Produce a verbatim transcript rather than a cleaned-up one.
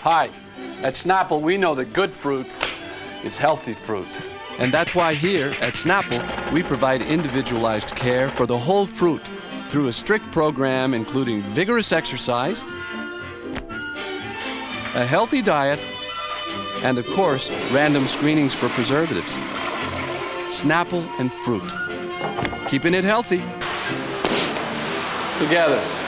Hi. At Snapple, we know that good fruit is healthy fruit. And that's why here at Snapple, we provide individualized care for the whole fruit through a strict program including vigorous exercise, a healthy diet, and of course, random screenings for preservatives. Snapple and fruit. Keeping it healthy. Together.